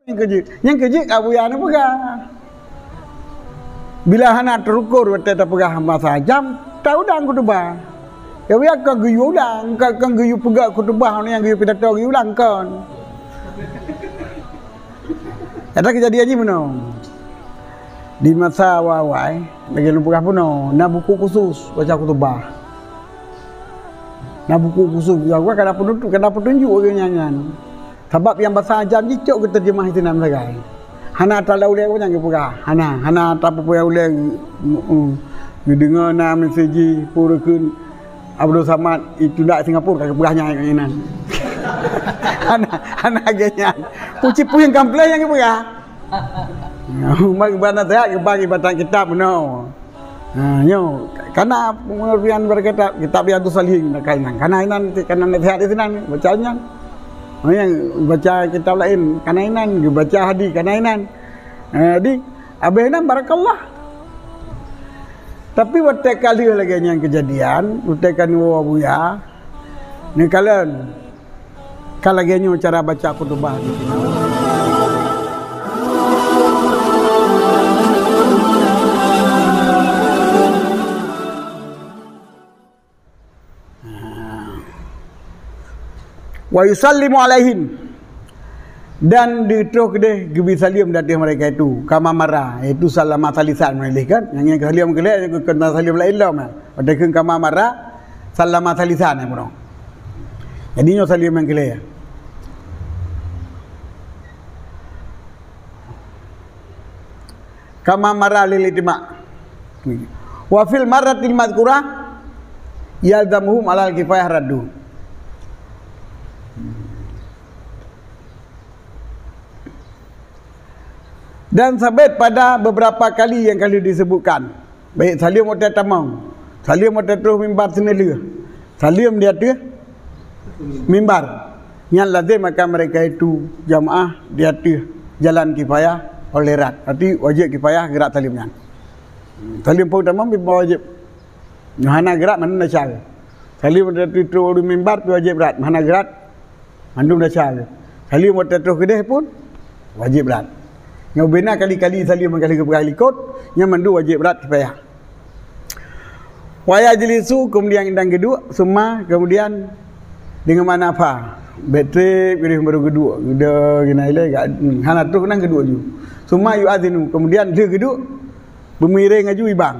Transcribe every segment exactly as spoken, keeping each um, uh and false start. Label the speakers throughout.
Speaker 1: yang kerja. Yang kerja Abu Ya nak pegah. Bila hana terukur wate ta pegah masa jam, tahu dah khutbah. Ya ya ka guyu ulang, ka ka guyu pegah khutbah ni yang guyu pidato guyu ulang kan. Ada kejadian ni mana? Di masa wawai, bagi lu pegah puno, na buku khusus baca khutbah. Na buku khusus gua kada penutup, kada petunjuk orang nyanyian. Sebab yang bahasa jam ni cok ke terjemah itu nam sagai. Hana talau le ko jangan pegah. Hana hana ta pegah ule dengar nama meseji purkeun Abdul Samad itu dak Singapura kagak pegahnya yang nan. Hana hana agenya. Puci puyeng kampleng yang pegah. Bagi bana tak bagi batang kitab no. Ha nyo karena pengertian berkitab kitab yang tu salihin kainan. Karena inan karena nasihat itu nan bacanya. Oh yang baca kitab lain kanainan, baca hadis kanainan. Jadi abainan barakallah. Tapi waktu kali lagi yang kejadian, waktu kali Abu Ya, ni kalian kalau lagi cara baca khutbah di sini. Wa yusallimu alaihim, dan diterus deh gebi salim datang mereka itu kama marah, itu salamat salisan melih kan yang yang salim kelak yang kena salim la illam ada ke kama marah salamat salisan ya bro. Jadi nyo salim yang kelak kama marah lil itimak wa fil marratil madhkurah yalzamuhum alal kifayah raddu. Dan sabit pada beberapa kali yang kali disebutkan, baik salim waktu tamang, salim waktu terus mimbar senela, salim dia tu mimbar yang lazim maka mereka itu jamaah dia tu jalan kifayah oleh rat, arti wajib kifayah gerak salimnya. Salim pun tamang wajib, mana gerak mana nasal. Salim waktu terus mimbar wajib rat, mana gerak mandum nasal. Salim waktu terus kedeh pun wajib rat. Yang benar kali-kali salim kali kali ikut yang mandu wajib berat kifayah. Wa yajlisu kemudian indang kedua semua kemudian dengan mana apa? Bateri pilih baru kedua. Udah gina ile hana tu nang kedua ju. Semua yu'adzinu kemudian dia kedua bermiring aju ibang.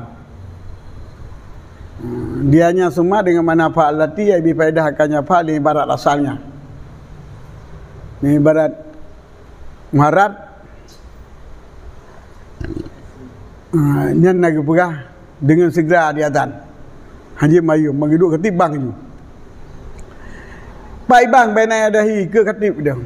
Speaker 1: Dianya semua dengan mana apa allati ya bi faedah akannya apa li ibarat asalnya. Ni ibarat muharrar Uh, nyan nak pegah dengan segera di azan haji mayu mengiduk ketibang itu pai bang baina yadahi ke katib dah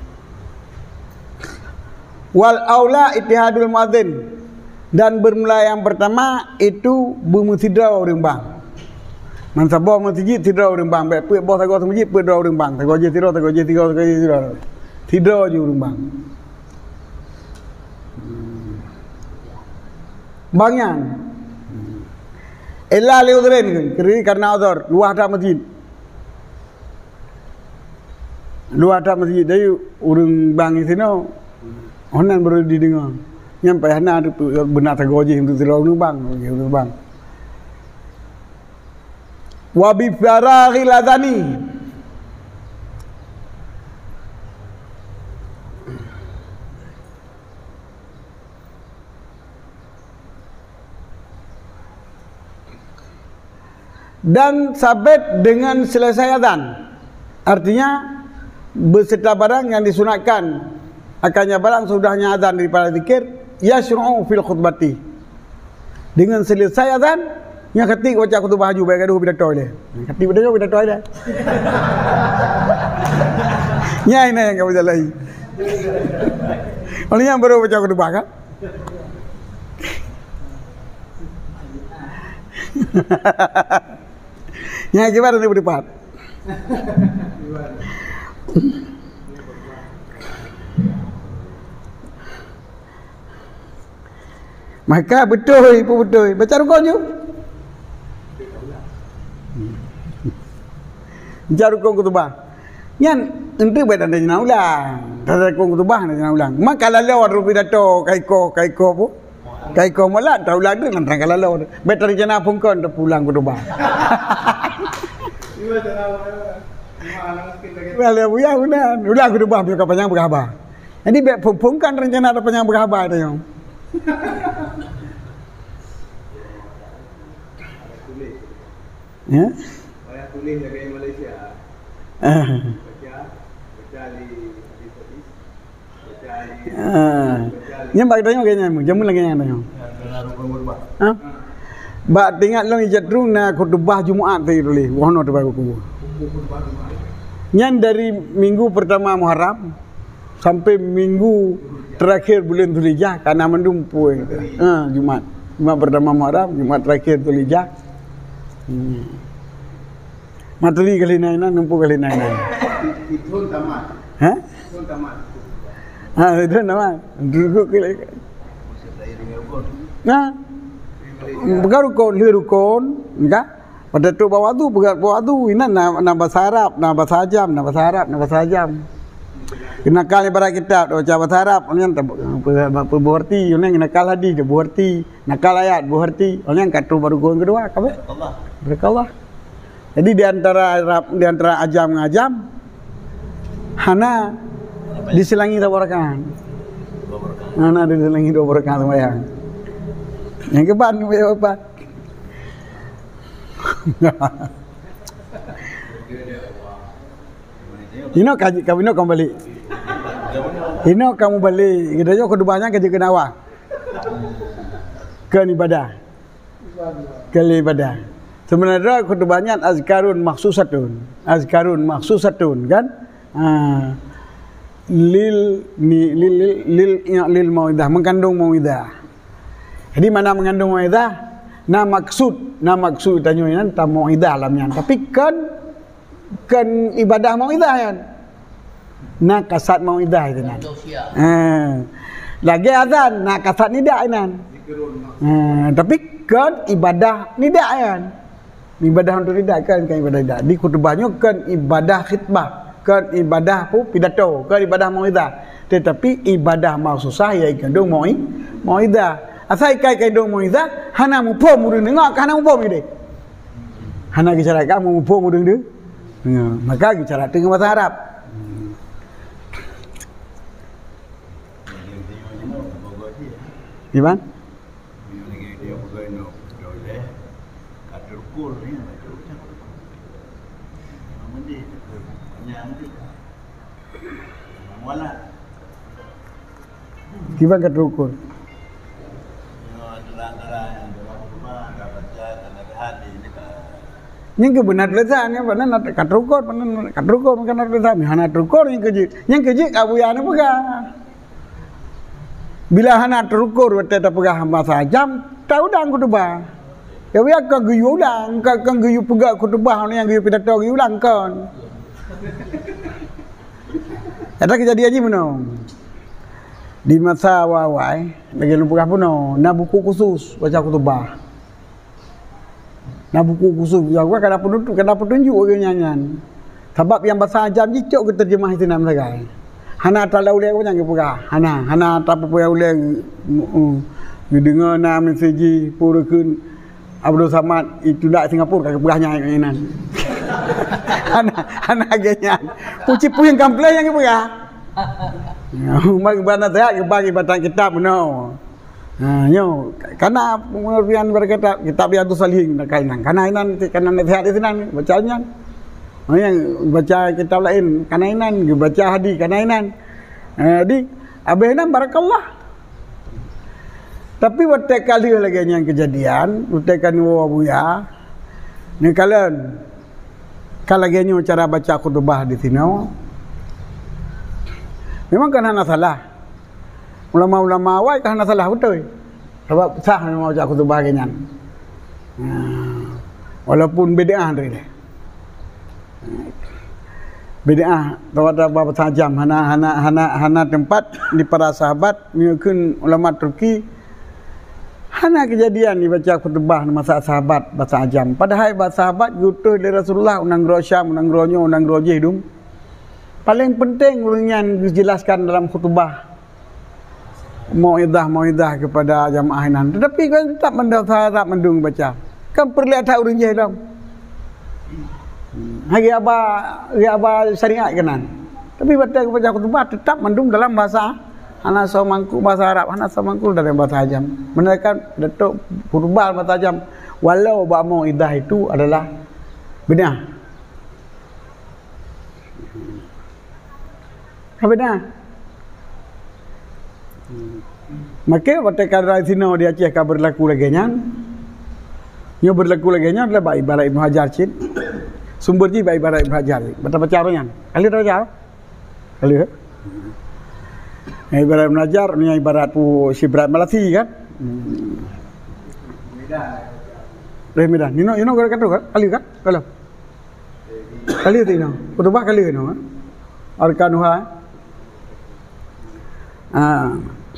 Speaker 1: wal aula ittihadul muadzin, dan bermula yang pertama itu bermusidra orang bang man sabah masjid tidra orang bang baik pe bos tago masjid pe dra orang bang tago je tidra tago je tiga tago je tidra tidra je orang bang bangyan illa li udhrin karena udhur luah dak masjid luah dak masjid dari urang bang di sini onan baru didengar nyampe hana benar tagoji untuk terlalu bang gitu bang wa bi faraghil adani, dan sabit dengan selesai azan, artinya beserta barang yang disunatkan akannya barang sudahnya azan daripada zikir yashra'u fil khutbati, dengan selesai azan yang ketik baca khutbah haju baik gaduh pidato dia ketik pidato pidato dia nyai ini yang kau jalai oleh yang baru baca khutbah kan nyai gimana ni berdebat maka betul ibu betul baca rukunnya baca rukun khutbah nyan Ente badan dia nak ulang. Tak kong khutbah nak ulang. Mak kalau lawan rupi dato kaiko kaiko pu. Kaiko malat tak ulang dia nang kalau lawan. Better jana pungkon tak pulang khutbah. Iwa jana Well, ya udah, udah khutbah biar panjang berkhabar. Jadi be pungkan rencana ada panjang berkhabar tu yang. Ya? Saya tulis jaga Malaysia. Baca, baca di di hadis. Baca di. Ah. Yang bagi tanya kayaknya, jamu lagi yang tanya. Ha? Ba tengok long ijat runa khutbah Jumaat tu tulis. Wono tu baru ku. Yang dari minggu pertama Muharram sampai minggu terakhir bulan Dzulhijjah karena mendumpu. Ah, Jumaat. Jumaat pertama Muharram, Jumaat terakhir Dzulhijjah. Hmm. Materi kali nainan, numpu kali nainan. Itu tamat. Ha? Itu tamat. Ah, itu tamat. Dulu kali. Nah. Bergarukon, lirukon, enggak? Pada tu bawa tu, begar bawa tu, ini na bahasa Arab, na bahasa Ajam, na bahasa Arab, na bahasa Ajam. Kena kali pada kitab, baca bahasa Arab, orang yang berarti, orang yang nakal hadis, berarti, nakal ayat, berarti, orang yang katu baru gon kedua, kabe? Berkallah. Jadi di antara Arab, di antara Ajam dengan Ajam, hana diselangi dua berakan. Hana diselangi dua berakan sembahyang. Yang keban, yang keban. Ino kaji kamu ino kamu balik. Ino kamu balik. Kita jo kedubahnya kerja kenawa. Ke ibadah. Ke ibadah. Sebenarnya kedubahnya azkarun maksusatun. Azkarun maksusatun kan? Ah. Lil ni lil lil lil mauidah mengandung mauidah. Jadi mana mengandung mauidah? Na maksud, na maksud tanya nan ta mauidah lamnya. Tapi kan kan ibadah mauidah kan. Na kasat mauidah itu nan. Ha. Lagi azan na kasat nidak nan. Ha, tapi kan ibadah nidak kan. Ibadah untuk nidak kan kan ibadah nidak. Di khutbahnya kan ibadah khitbah, kan ibadah pu pidato, kan ibadah mauidah. Tetapi ibadah maksusah ia kandung mau mauidah. Asal kai kai dong mauidah, hana mu po mu deng ngak hana mu po mi deh. Hana bicara kamu mu po mu deng deh. Maka bicara dengan bahasa Arab. Gimana? Gimana keterukur? Yang kebenar lesan ya, mana nak katrukor, mana katrukor, mana lesan, mana trukor yang keji, yang keji kabuyana pegah. Bila hana trukor, wete tak pegah bahasa Ajam, tahu dah khutbah. Ya biar kau guyu ulang, kau kau guyu pegah khutbah, orang yang guyu pidato guyu ulang kan. Ada kejadian ni mana? Di masa wawai, lagi lupa pun no, nak buku khusus baca khutbah. Nak buku khusus, ya gua kena petunjuk, kena petunjuk orang nyanyian. Sebab yang bahasa Ajam ni cok ke terjemah itu nama sagai. Hana talau leh pun jangan pegah. Hana, hana tak apa yang leh. Dengar nama meseji purukun Abdul Samad itu dak Singapura kagak pegahnya yang ini. Hana, hana agaknya. Puci puyeng komplain yang pegah. Bagi bana saya bagi batang kitab no. Ha yo karena pengertian berkata kitab Riyadhus Shalihin kainan. Karena inan karena nasihat di sini bacanya. Oh yang baca kitab lain karena inan, baca hadis karena inan. Jadi abehna barakallah. Tapi waktu kali lagi yang kejadian, waktu kan wabuya. Ni kalian kalau lagi cara baca khutbah di sini. Memang kan hana salah. Ulama-ulama awal kan hana salah betul. Sebab sah memang baca khutbah kenyan. Nah, walaupun bid'ah dari dia. Bid'ah tawada bahasa Ajam hana hana hana hana tempat di para sahabat mungkin ulama Turki hana kejadian dibaca khutbah masa sahabat bahasa Ajam. Padahal bahasa sahabat gutuh dari Rasulullah unang rosyam unang ronyo unang roje dum. paling penting yang dijelaskan dalam khutbah mau'idah-mau'idah kepada jamaah nan. Tetapi kan tak mendaftar, tak mendung baca. Kan perlu ada urang je dalam. Hari apa, hari apa syariat kanan. Tapi baca kepada khutbah tetap mendung dalam bahasa Hana Somangku bahasa Arab, Hana Somangku dalam bahasa Ajam. Menerangkan Datuk khutbah bahasa Ajam. Walau bab mau'idah itu adalah benar. Benar. Maka waktu kadang sini dia Aceh kan berlaku lagi nyan. Yang berlaku lagi nyan adalah baik ibarat Ibn Hajar cint. Sumber ji baik ibarat Ibn Hajar. Betul baca orang nyan. Kali dah baca? Kali ke? Yang ibarat Ibn Hajar ni ibarat pu Syibrat Malasi kan? Medan. Medan. Nino Nino kata kata kan? Kali kan? Kalau. Kali tu Nino. Khutbah kali Nino. Arkanuha. Ah.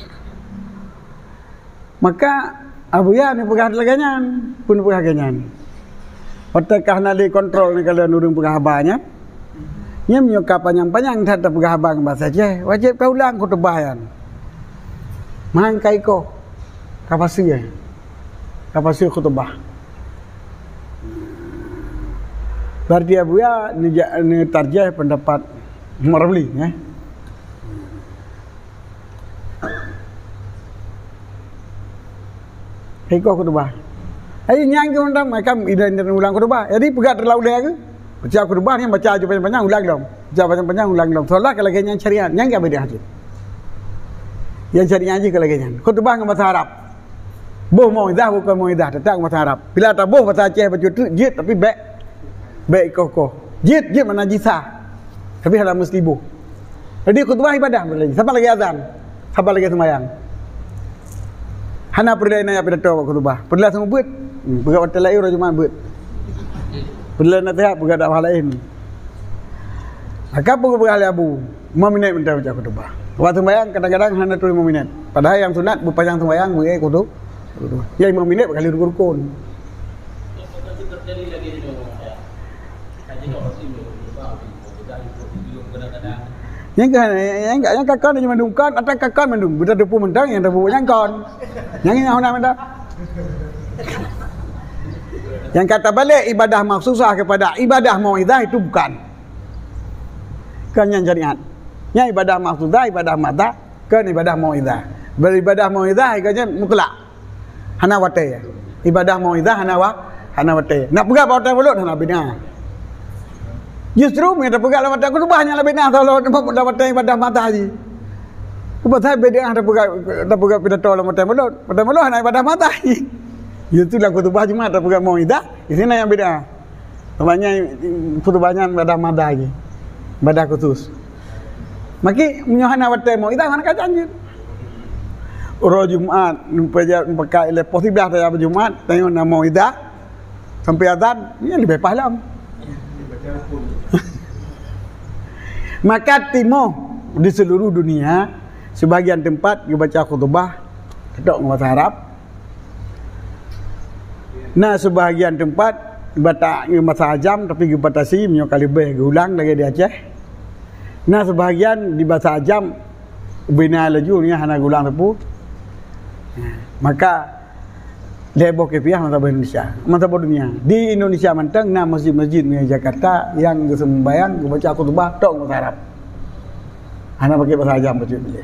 Speaker 1: Maka Abu Ya ni pegah laganyan, pun pegah ganyan. Otakah nali kontrol ni kalau nurung pegah habanya. Nya menyoka panjang-panjang tak pegah habang bahasa je. Wajib kau ulang khutbah yan. Mangkai ko. Kapasi ya. Kapasi khutbah. Berarti Abu Ya ni, ni tarjih pendapat Marwali ya. Heko khutbah. Ai nyang ke undang macam idan dan ulang khutbah. Jadi pegat terlalu dia ke? Baca khutbah ni baca aja panjang-panjang ulang dong. Baca panjang-panjang ulang dong. Soalnya kalau ganyang syariat, nyang ke beda haji. Yang syariat aja kalau ganyang. Khutbah dengan bahasa Arab. Boh mau idah bukan mau idah, tetap bahasa Arab. Bila tak boh bahasa Aceh baca tu jid tapi baik. Baik kokoh. Jid jid mana jisa. Tapi halam mesti boh. Jadi khutbah ibadah boleh. Siapa lagi azan? Siapa lagi sembahyang? Hana perlu nanya pada tahu khutbah. Perlu semua buat. Pegat waktu lain orang cuma buat. Perlu nak tengok pegat dak hal lain. Akak pun berhal abu. lima minit minta baca khutbah. Waktu sembahyang kadang-kadang hana tu lima minit. Padahal yang sunat berpanjang sembahyang boleh khutbah. Ya lima minit berkali rukun. Yang kan yang yang kakak ni mendungkan atau kakak mendung kita depu mendang yang depu yang kon yang ini nak mendang yang kata balik ibadah maksusah kepada ibadah mau'idah itu bukan kan yang syariat yang ibadah maksusah ibadah mata kan ibadah mau'idah beribadah mau'idah ikatnya mutlak hana wate ibadah mau'idah hana wa hana wate nak pegang wate mulut hana bina. Justru mereka pegang lama tak khutbahnya lebih nah kalau dapat ibadah mata haji. Kebetulan beda ada pegang ada pegang pidato lama tak mulut, pada mulut hanya ibadah mata haji. Itu lah khutbah Jumat ada pegang mau'idah, di sini yang beda. Namanya khutbahnya ibadah mata haji. Ibadah khusus. Maki menyohana wate mau'idah mana kacang je. Orang Jumat numpaja pakai le positif dah Jumat, tengok nama mau'idah sampai azan, ni lebih pahala. Maka timur di seluruh dunia sebagian tempat dibaca khutbah ketok bahasa Arab. Nah sebagian tempat dibaca bahasa Ajam tapi dibatasi menyoka lebih ulang lagi di Aceh. Nah sebagian di bahasa Ajam bina laju ni hana ulang tepu. Maka leboh kepiah masa Indonesia, masa dunia. Di Indonesia mantang nah masjid-masjid di Jakarta yang sembahyang baca khutbah tok bahasa Arab. Hana pakai bahasa Ajam baca boleh.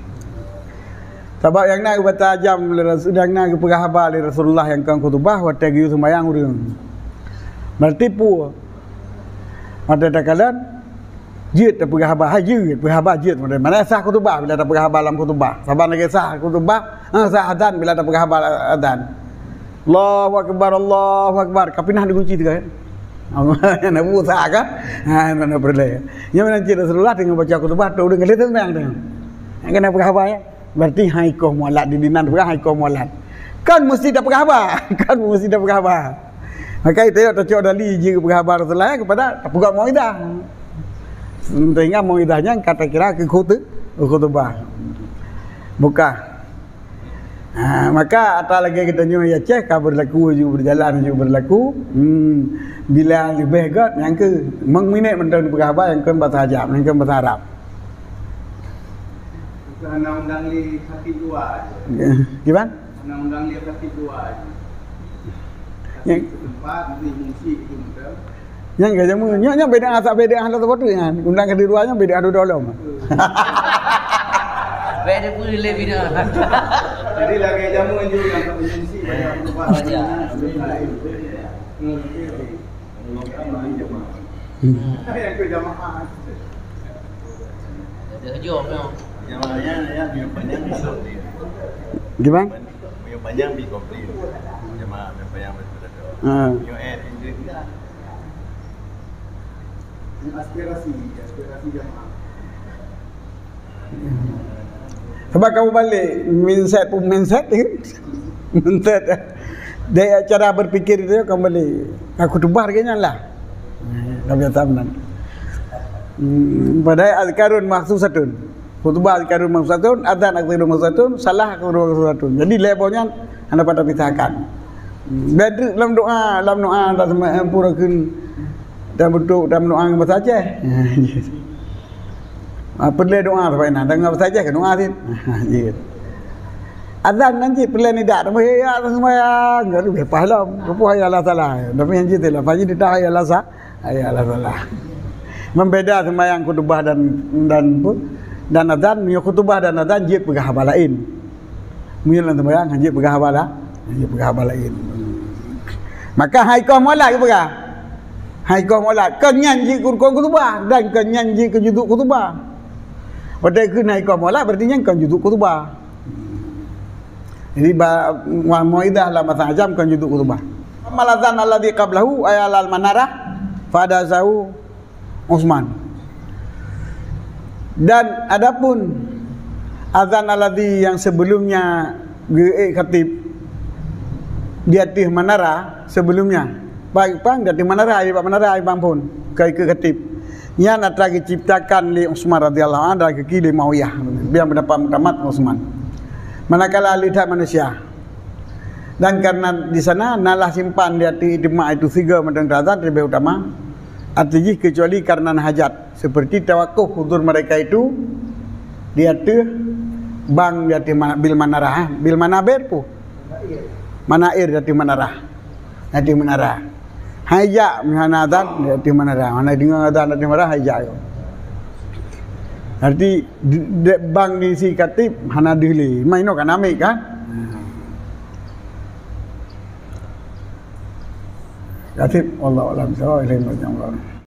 Speaker 1: Sebab yang nak baca Ajam yang nak pegang khabar dari Rasulullah yang kang khutbah waktu giu sembahyang urang. Berarti pu mata takalan jid tak pegang khabar haji, pegang khabar jid mana sah khutbah bila tak pegang khabar dalam khutbah. Saban lagi sah khutbah, sah adzan bila tak pegang khabar adzan. Allahu akbar, Allahu akbar. Kapinah dikunci tu kan? Yang nak buat kan? Ha, mana boleh. Yang mana cerita Rasulullah dengan baca khutbah tu dengan lihat sembahyang tu. Yang kena pegang khabar ya. Berarti haikoh mualat di dinan pegang haikoh mualat. Kan mesti dah pegang khabar. Kan mesti dah pegang khabar. Maka itu ya tocok dali jika pegang khabar Rasulullah kepada pegang mau'idah. Sehingga mau'idahnya kata kira ke khutbah. Khutbah. Bukan. Ha, maka atas lagi kita nyu ya ceh ka berlaku ju berjalan ju berlaku. Hmm, bila lebih got yang ke meng minit mentang berapa yang kan bahasa Arab, yang kan bahasa Arab.
Speaker 2: Undang-undang li kaki dua.
Speaker 1: Gimana?
Speaker 2: Undang-undang li kaki dua.
Speaker 1: Yang
Speaker 2: tempat di fungsi itu betul.
Speaker 1: Yang gak jamu, nya beda asap beda ahla tu kan. Undang keduanya beda adu dolom.
Speaker 3: Beda pun lebih dah.
Speaker 2: Jadi lagi jamu juga yang fungsi banyak tempat. Yang ke jamaah.
Speaker 3: Ada jom tu.
Speaker 2: Jamaahnya ya biar banyak bisa.
Speaker 1: Gimana?
Speaker 2: Biar banyak bi komplain. Jamaah biar banyak betul.
Speaker 1: Ha.
Speaker 2: Yo add ini dia. Aspirasi, aspirasi jamaah.
Speaker 1: Sebab kamu balik mindset pun mindset kan. Mindset dia cara berpikir dia kamu balik. Aku tubar kayaknya lah. Kami tahu Padahal azkarun maksudun. Khutbah azkarun maksudun, adzan azkarun maksudun, salah azkarun maksudun. Jadi levelnya anda pada pisahkan. Bedri dalam doa, dalam doa tak semua purakan dan bentuk dalam doa bahasa Aceh. Apa dia doa sampai nak dengar bahasa Aceh ke doa sih. Adzan nanti perlu ni dak nama ya sembahyang. Garu pahala. Apa ya Allah salah. Tapi yang jitu lah. Pagi dah ya Allah sah. Ya Allah salah. Membeda sembahyang khutbah dan dan dan adzan, mu khutbah dan adzan jip pegah balain. Mu lan sembahyang jip pegah bala. Jip pegah balain. Maka hai kau molak ke pegah? Hai kau molak kan nyanyi Quran khutbah dan kan nyanyi ke juduk khutbah. Pada ke naik kau molak berarti yang kan juduk khutbah. Jadi wa muidah la masa ajam kan juduk khutbah. Malazan alladhi qablahu ayal manarah fadazahu Utsman. Dan adapun azan alladhi yang sebelumnya ge khatib di atas menara sebelumnya baik pang di atas menara ai menara ai bang pun kai ke khatib nya nak lagi ciptakan li Utsman radhiyallahu anhu dan ke li Muawiyah biar mendapat mutamat Utsman manakala lihat manusia dan karena di sana nalah simpan di atas ijma itu tiga macam azan lebih utama artinya kecuali karena hajat seperti tawakuf hudur mereka itu di atas bang di atas bil manarah bil manabir pu mana air di manarah di menara hajat mana azan di manarah mana dengar azan di manarah hajat arti bang di si katib hana dili maino kan amik kan katib Allah alam sawai lain macam